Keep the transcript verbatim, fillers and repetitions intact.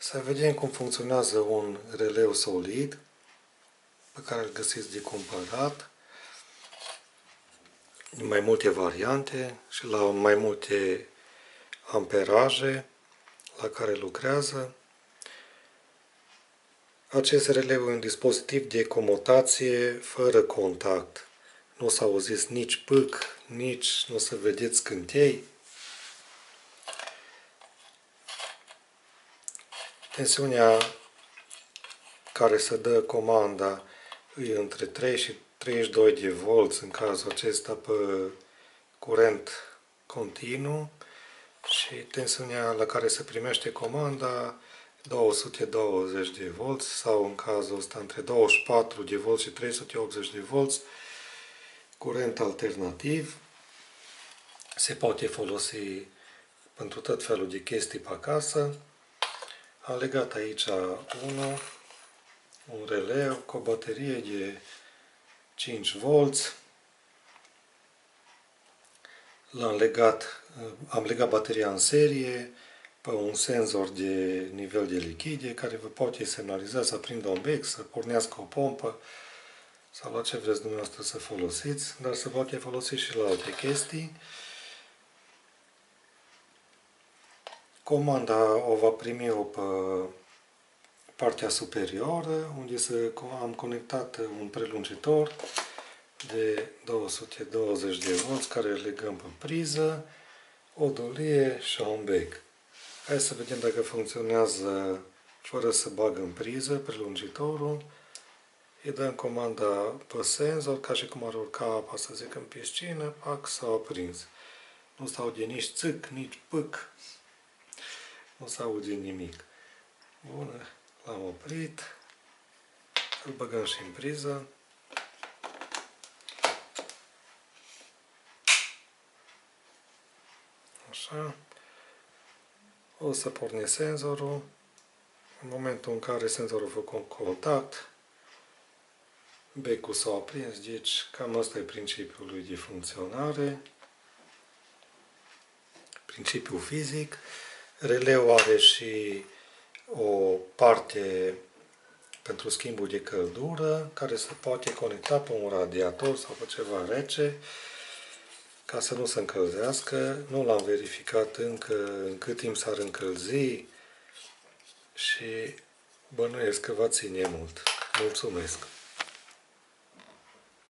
Să vedem cum funcționează un releu solid pe care îl găsiți de cumpărat în mai multe variante și la mai multe amperaje la care lucrează. Acest releu e un dispozitiv de comotație fără contact. Nu o să auziți nici pâc, nici nu o să vedeți scântei. Tensiunea care se dă comanda e între trei și treizeci și doi de volți în cazul acesta pe curent continuu și tensiunea la care se primește comanda două sute douăzeci de volți sau în cazul ăsta între douăzeci și patru de volți și trei sute optzeci de volți, curent alternativ. Se poate folosi pentru tot felul de chestii pe acasă. Am legat aici unul, un releu cu o baterie de cinci volți. L-am legat, am legat bateria în serie pe un senzor de nivel de lichide care vă poate semnaliza să aprindă un bec, să pornească o pompă sau la ce vreți dumneavoastră să folosiți, dar se poate folosi și la alte chestii. Comanda o va primi o pe partea superioară, unde se, am conectat un prelungitor de două sute douăzeci de volți care îl legăm pe priză, o dolie și un bec. Hai să vedem dacă funcționează fără să bag în priză prelungitorul. Îi dăm comanda pe senzor, ca și cum ar urca apa, să zic, în piscină, pac, s-a aprins. Nu se aude nici țâc, nici pâc, nu se aude nimic. Bun, l-am oprit, îl băgăm și în priză. Așa. O să pornesc senzorul. În momentul în care senzorul a făcut contact, becul s-a aprins, deci cam asta e principiul lui de funcționare. Principiul fizic. Releu are și o parte pentru schimbul de căldură, care se poate conecta pe un radiator sau pe ceva rece, ca să nu se încălzească. Nu l-am verificat încă în cât timp s-ar încălzi și bănuiesc că va ține mult. Mulțumesc!